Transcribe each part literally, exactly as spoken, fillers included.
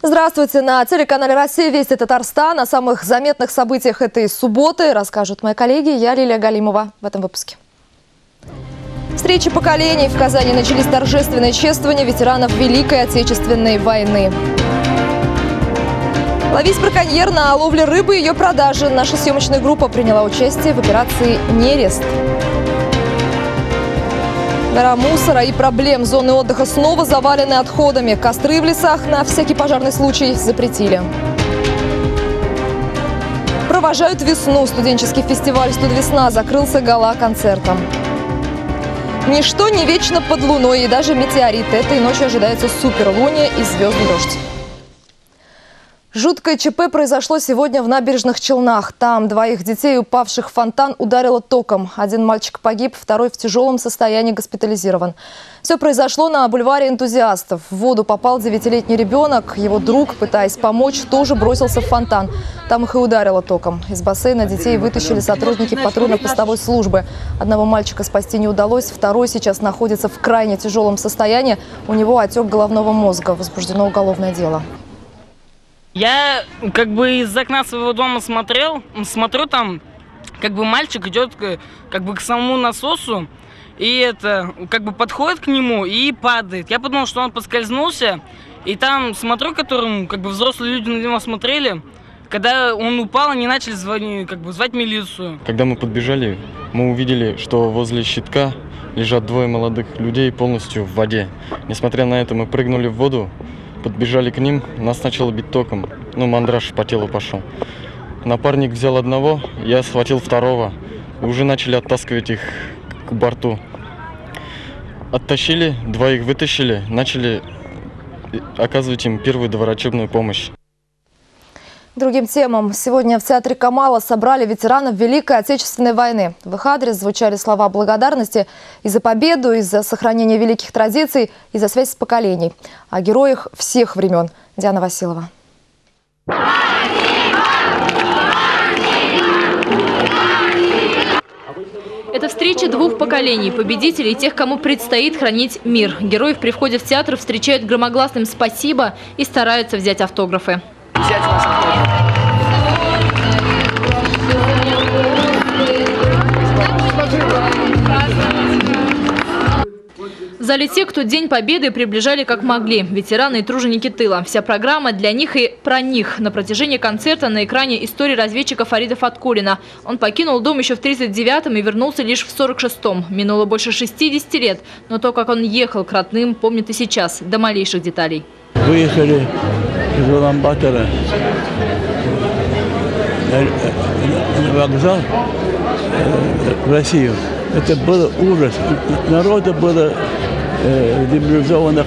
Здравствуйте! На телеканале «Россия. Вести Татарстан» о самых заметных событиях этой субботы расскажут мои коллеги. Я Лилия Галимова в этом выпуске. Встречи поколений. В Казани начались торжественные чествования ветеранов Великой Отечественной войны. Ловись браконьер на ловле рыбы и ее продаже. Наша съемочная группа приняла участие в операции «Нерест». Гора мусора и проблем. Зоны отдыха снова завалены отходами. Костры в лесах на всякий пожарный случай запретили. Провожают весну. Студенческий фестиваль «Студвесна» закрылся гала-концертом. Ничто не вечно под луной и даже метеорит. Этой ночью ожидается суперлуния и звездный дождь. Жуткое ЧП произошло сегодня в Набережных Челнах. Там двоих детей, упавших в фонтан, ударило током. Один мальчик погиб, второй в тяжелом состоянии госпитализирован. Все произошло на бульваре Энтузиастов. В воду попал девятилетний ребенок. Его друг, пытаясь помочь, тоже бросился в фонтан. Там их и ударило током. Из бассейна детей вытащили сотрудники патрульно-постовой службы. Одного мальчика спасти не удалось, второй сейчас находится в крайне тяжелом состоянии. У него отек головного мозга. Возбуждено уголовное дело. Я как бы из окна своего дома смотрел, смотрю, там как бы мальчик идет как бы к самому насосу, и это как бы подходит к нему и падает. Я подумал, что он поскользнулся, и там смотрю, которым как бы взрослые люди на него смотрели. Когда он упал, они начали звонить, как бы звать милицию. Когда мы подбежали, мы увидели, что возле щитка лежат двое молодых людей полностью в воде. Несмотря на это, мы прыгнули в воду. Подбежали к ним, нас начало бить током, ну мандраж по телу пошел. Напарник взял одного, я схватил второго, и уже начали оттаскивать их к борту. Оттащили, двоих вытащили, начали оказывать им первую доврачебную помощь. Другим темам. Сегодня в театре Камала собрали ветеранов Великой Отечественной войны. В их адрес звучали слова благодарности и за победу, и за сохранение великих традиций, и за связь с поколений. О героях всех времен. Диана Василова. Это встреча двух поколений – победителей и тех, кому предстоит хранить мир. Героев при входе в театр встречают громогласным «спасибо» и стараются взять автографы. Взять вас автограф. В зале те, кто День Победы приближали как могли. Ветераны и труженики тыла. Вся программа для них и про них. На протяжении концерта на экране история разведчика Фарида Фаткуллина. Он покинул дом еще в тридцать девятом и вернулся лишь в сорок шестом. Минуло больше шестидесяти лет. Но то, как он ехал к родным, помнит и сейчас. До малейших деталей. Выехали из Улан-Батора на вокзал в Россию. Это был ужас. Народу было э, демобилизованных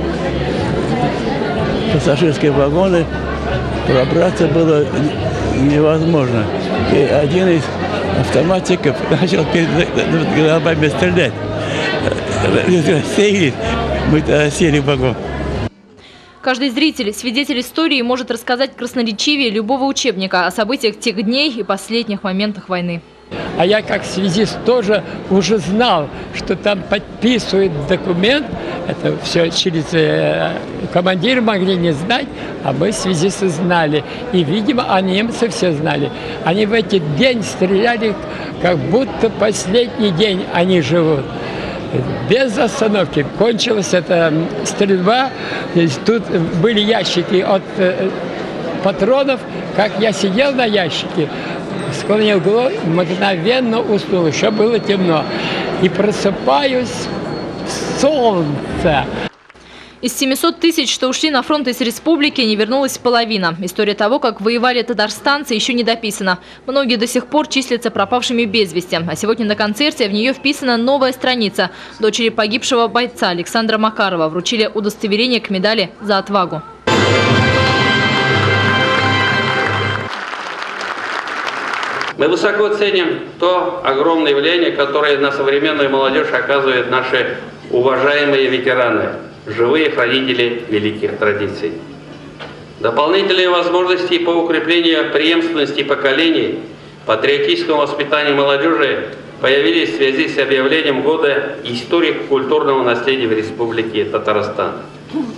пассажирские вагоны. Пробраться было невозможно. И один из автоматчиков начал перед головами стрелять. Сели, мы сели в вагон. Каждый зритель, свидетель истории может рассказать красноречивее любого учебника о событиях тех дней и последних моментах войны. А я как связист тоже уже знал, что там подписывают документ. Это все через э, командиры могли не знать, а мы связисты знали. И, видимо, а немцы все знали. Они в этот день стреляли, как будто последний день они живут. Без остановки. Кончилась эта стрельба. Тут были ящики от э, патронов. Как я сидел на ящике, склонил голову, мгновенно уснул. Еще было темно. И просыпаюсь в солнце. Из семисот тысяч, что ушли на фронт из республики, не вернулась половина. История того, как воевали татарстанцы, еще не дописана. Многие до сих пор числятся пропавшими без вести. А сегодня на концерте в нее вписана новая страница. Дочери погибшего бойца Александра Макарова вручили удостоверение к медали за отвагу. Мы высоко ценим то огромное влияние, которое на современную молодежь оказывают наши уважаемые ветераны, живые хранители великих традиций. Дополнительные возможности по укреплению преемственности поколений, патриотическому воспитанию молодежи появились в связи с объявлением года историко-культурного наследия в Республике Татарстан.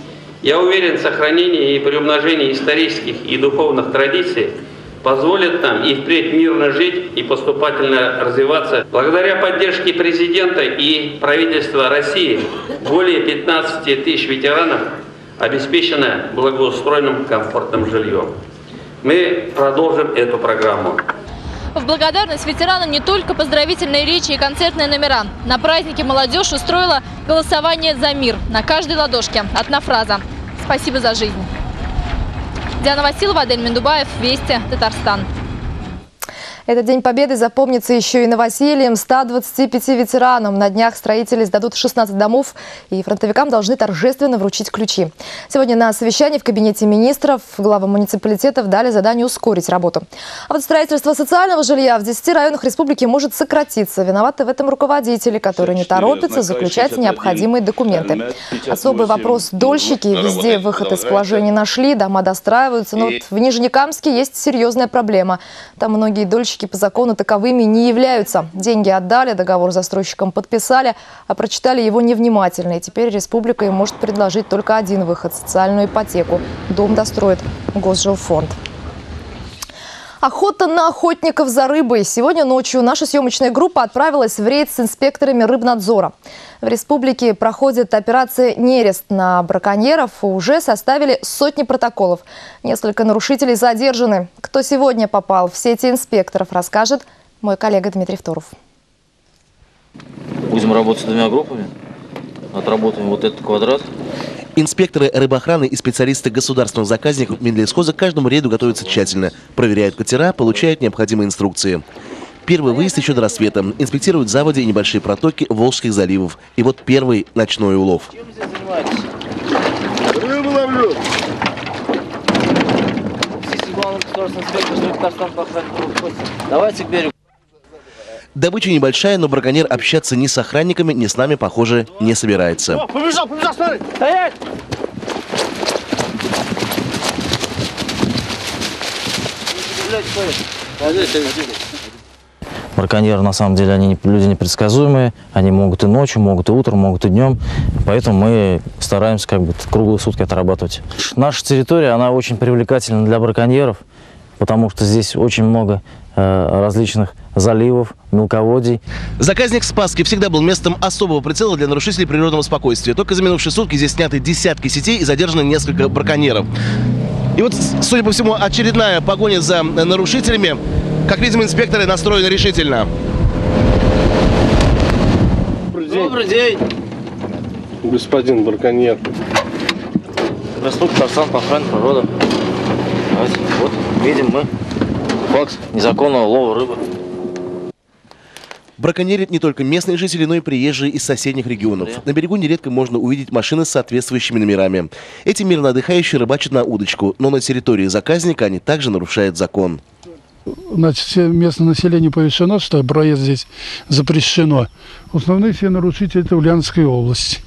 Я уверен, сохранение и приумножение исторических и духовных традиций позволит нам и впредь мирно жить и поступательно развиваться. Благодаря поддержке президента и правительства России более пятнадцати тысяч ветеранов обеспечено благоустроенным комфортным жильем. Мы продолжим эту программу. В благодарность ветеранам не только поздравительные речи и концертные номера. На празднике молодежь устроила голосование за мир. На каждой ладошке одна фраза: «Спасибо за жизнь». Диана Василова, Адель Мендубаев, Вести, Татарстан. Этот День Победы запомнится еще и новосельем ста двадцати пяти ветеранам. На днях строители сдадут шестнадцать домов, и фронтовикам должны торжественно вручить ключи. Сегодня на совещании в кабинете министров главам муниципалитетов дали задание ускорить работу. А вот строительство социального жилья в десяти районах республики может сократиться. Виноваты в этом руководители, которые не торопятся заключать необходимые документы. Особый вопрос: дольщики везде выход из положения нашли, дома достраиваются. Но вот в Нижнекамске есть серьезная проблема. Там многие дольщики по закону таковыми не являются. Деньги отдали, договор с застройщиком подписали, а прочитали его невнимательно. И теперь республика им может предложить только один выход – социальную ипотеку. Дом достроит Госжилфонд. Охота на охотников за рыбой. Сегодня ночью наша съемочная группа отправилась в рейд с инспекторами рыбнадзора. В республике проходит операция «Нерест» на браконьеров. Уже составили сотни протоколов. Несколько нарушителей задержаны. Кто сегодня попал в сети инспекторов, расскажет мой коллега Дмитрий Второв. Будем работать с двумя группами. Отработаем вот этот квадрат. Инспекторы рыбоохраны и специалисты государственных заказников Минлесхоза к каждому рейду готовятся тщательно. Проверяют катера, получают необходимые инструкции. Первый выезд еще до рассвета. Инспектируют заводи и небольшие протоки Волжских заливов. И вот первый ночной улов. Рыбу ловлю! Давайте к берегу. Добыча небольшая, но браконьер общаться ни с охранниками, ни с нами, похоже, не собирается. О, побежал, побежал, смотри! Стоять! Браконьеры, на самом деле, они люди непредсказуемые. Они могут и ночью, могут и утром, могут и днем. Поэтому мы стараемся как бы круглые сутки отрабатывать. Наша территория, она очень привлекательна для браконьеров, потому что здесь очень много э, различных заливов, мелководий. Заказник Спасский всегда был местом особого прицела для нарушителей природного спокойствия. Только за минувшие сутки здесь сняты десятки сетей и задержаны несколько браконьеров. И вот, судя по всему, очередная погоня за нарушителями. Как видим, инспекторы настроены решительно. Добрый день. Добрый день. Господин браконьер. Здравствуйте, Татарстан, по охране природы. Давайте, вот, видим мы факт незаконного лова рыбы. Браконьерят не только местные жители, но и приезжие из соседних регионов. На берегу нередко можно увидеть машины с соответствующими номерами. Эти мирно отдыхающие рыбачат на удочку, но на территории заказника они также нарушают закон. Значит, все местное население повешено, что проезд здесь запрещено. Основные все нарушители — это Ульяновская область.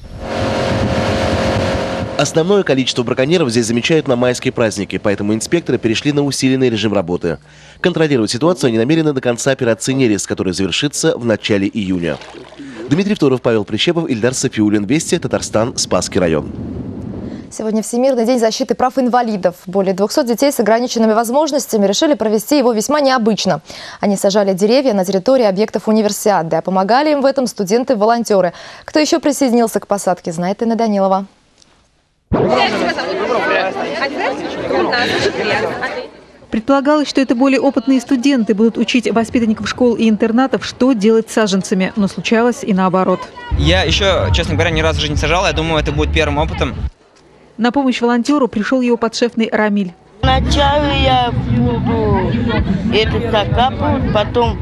Основное количество браконьеров здесь замечают на майские праздники, поэтому инспекторы перешли на усиленный режим работы. Контролировать ситуацию они намерены до конца операции «Нерест», которая завершится в начале июня. Дмитрий Второв, Павел Прищепов, Ильдар Сафиуллин, Вести, Татарстан, Спасский район. Сегодня Всемирный день защиты прав инвалидов. Более двухсот детей с ограниченными возможностями решили провести его весьма необычно. Они сажали деревья на территории объектов универсиады, а помогали им в этом студенты-волонтеры. Кто еще присоединился к посадке, знает Инна Данилова. Предполагалось, что это более опытные студенты будут учить воспитанников школ и интернатов, что делать с саженцами. Но случалось и наоборот. Я еще, честно говоря, ни разу в жизни не сажал. Я думаю, это будет первым опытом. На помощь волонтеру пришел его подшефный Рамиль. Вначале я буду это закапывать, потом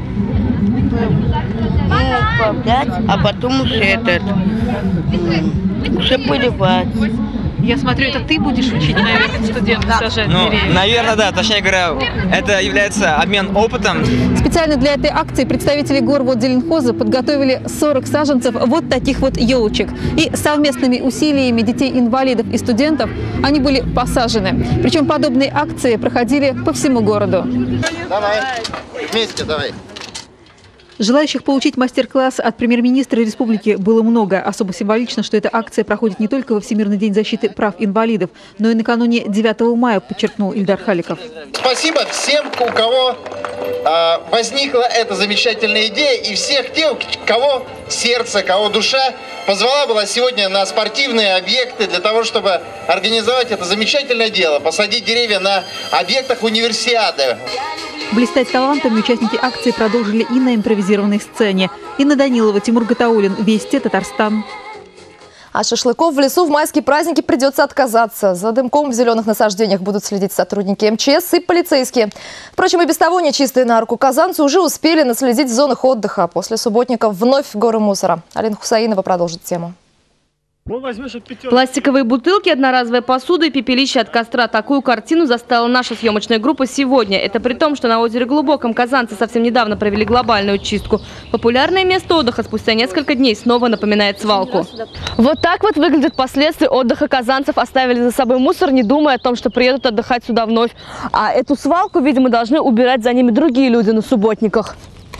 ну, управлять, а потом уже этот, уже поливать. Я смотрю, это ты будешь учить, наверное, студентов сажать ну, деревья? Наверное, да. Точнее говоря, это является обмен опытом. Специально для этой акции представители Горводзеленхоза подготовили сорок саженцев вот таких вот елочек. И совместными усилиями детей-инвалидов и студентов они были посажены. Причем подобные акции проходили по всему городу. Давай, вместе давай. Желающих получить мастер-класс от премьер-министра республики было много. Особо символично, что эта акция проходит не только во Всемирный день защиты прав инвалидов, но и накануне девятого мая, подчеркнул Ильдар Халиков. Спасибо всем, у кого э, возникла эта замечательная идея, и всех тех, кого сердце, кого душа позвала была сегодня на спортивные объекты для того, чтобы организовать это замечательное дело, посадить деревья на объектах универсиады. Блистать талантами участники акции продолжили и на импровизированной сцене. Инна Данилова, Тимур Гатауллин, Вести, Татарстан. От шашлыков в лесу в майские праздники придется отказаться. За дымком в зеленых насаждениях будут следить сотрудники эм че эс и полицейские. Впрочем, и без того нечистые на руку казанцы уже успели наследить в зонах отдыха. После субботников вновь горы мусора. Алина Хусаинова продолжит тему. Пластиковые бутылки, одноразовая посуда и пепелище от костра. Такую картину застала наша съемочная группа сегодня. Это при том, что на озере Глубоком казанцы совсем недавно провели глобальную чистку. Популярное место отдыха спустя несколько дней снова напоминает свалку. Вот так вот выглядят последствия отдыха казанцев. Оставили за собой мусор, не думая о том, что приедут отдыхать сюда вновь. А эту свалку, видимо, должны убирать за ними другие люди на субботниках.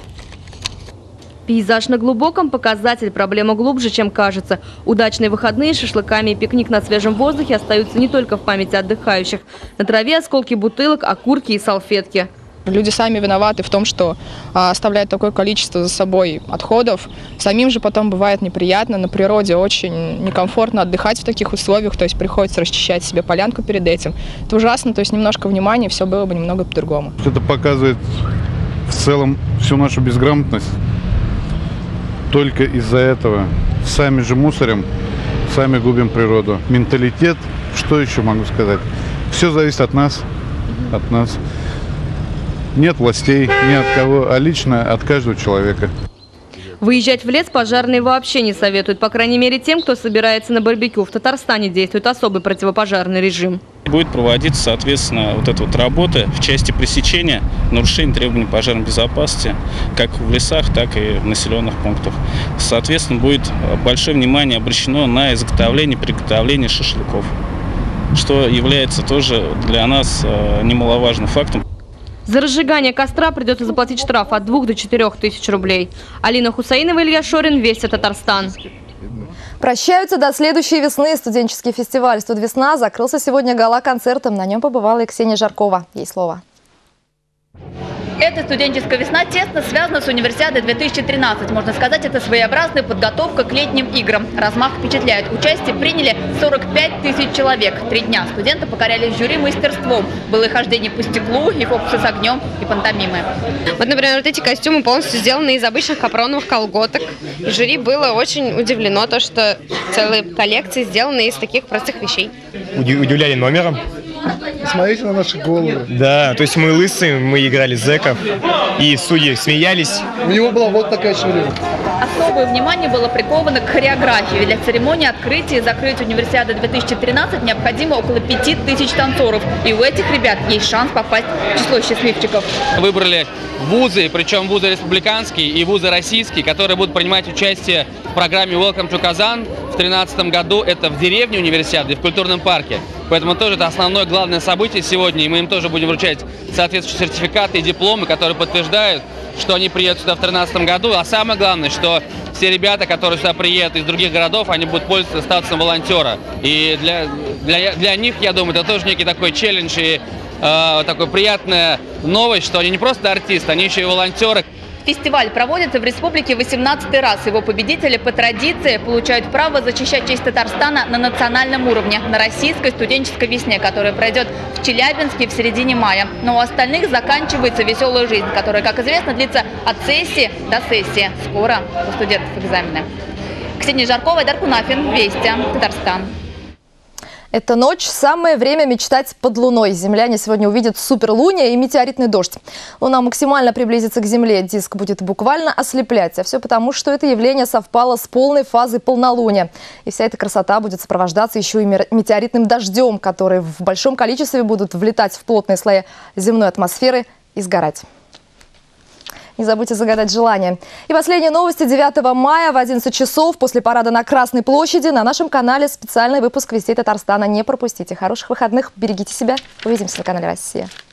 Пейзаж на Глубоком – показатель. Проблема глубже, чем кажется. Удачные выходные с шашлыками и пикник на свежем воздухе остаются не только в памяти отдыхающих. На траве осколки бутылок, окурки и салфетки. Люди сами виноваты в том, что а, оставляют такое количество за собой отходов. Самим же потом бывает неприятно. На природе очень некомфортно отдыхать в таких условиях. То есть приходится расчищать себе полянку перед этим. Это ужасно. То есть немножко внимания, все было бы немного по-другому. Это показывает в целом всю нашу безграмотность. Только из-за этого сами же мусорим, сами губим природу. Менталитет, что еще могу сказать? Все зависит от нас, от нас. Нет властей, ни от кого, а лично от каждого человека. Выезжать в лес пожарные вообще не советуют. По крайней мере, тем, кто собирается на барбекю. В Татарстане действует особый противопожарный режим. Будет проводиться, соответственно, вот эта вот работа в части пресечения нарушений требований пожарной безопасности как в лесах, так и в населенных пунктах. Соответственно, будет большое внимание обращено на изготовление и приготовление шашлыков, что является тоже для нас немаловажным фактом. За разжигание костра придется заплатить штраф от двух до четырех тысяч рублей. Алина Хусаинова, Илья Шорин, Вести, Татарстан. Прощаются до следующей весны. Студенческий фестиваль «Студвесна» закрылся сегодня гала-концертом. На нем побывала и Ксения Жаркова. Ей слово. Эта студенческая весна тесно связана с универсиадой две тысячи тринадцать. Можно сказать, это своеобразная подготовка к летним играм. Размах впечатляет. Участие приняли сорок пять тысяч человек. Три дня студенты покоряли жюри мастерством. Было и хождение по стеклу, и фокусы с огнем, и пантомимы. Вот, например, вот эти костюмы полностью сделаны из обычных капроновых колготок. И жюри было очень удивлено, то, что целые коллекции сделаны из таких простых вещей. Удивляли номером. Смотрите на наши головы. Да, то есть мы лысые, мы играли зэков, и судьи смеялись. У него была вот такая шевелюра. Особое внимание было приковано к хореографии. Для церемонии открытия и закрытия универсиады две тысячи тринадцать необходимо около пяти тысяч танцоров. И у этих ребят есть шанс попасть в число счастливчиков. Выбрали вузы, причем вузы республиканские и вузы российские, которые будут принимать участие в программе Welcome to Kazan. В две тысячи тринадцатом году это в деревне универсиады, в культурном парке. Поэтому тоже это основное главное событие сегодня. И мы им тоже будем вручать соответствующие сертификаты и дипломы, которые подтверждают, что они приедут сюда в две тысячи тринадцатом году. А самое главное, что все ребята, которые сюда приедут из других городов, они будут пользоваться статусом волонтера. И для, для, для них, я думаю, это тоже некий такой челлендж и э, такая приятная новость, что они не просто артисты, они еще и волонтеры. Фестиваль проводится в республике восемнадцатый раз. Его победители по традиции получают право защищать честь Татарстана на национальном уровне, на российской студенческой весне, которая пройдет в Челябинске в середине мая. Но у остальных заканчивается веселая жизнь, которая, как известно, длится от сессии до сессии. Скоро у студентов экзамены. Ксения Жаркова, Айдар Кунафин, Вести, Татарстан. Эта ночь – самое время мечтать под луной. Земляне сегодня увидят суперлуние и метеоритный дождь. Луна максимально приблизится к Земле. Диск будет буквально ослеплять. А все потому, что это явление совпало с полной фазой полнолуния. И вся эта красота будет сопровождаться еще и метеоритным дождем, который в большом количестве будут влетать в плотные слои земной атмосферы и сгорать. Не забудьте загадать желание. И последние новости девятого мая в одиннадцать часов после парада на Красной площади на нашем канале специальный выпуск «Вестей Татарстана». Не пропустите. Хороших выходных. Берегите себя. Увидимся на канале «Россия».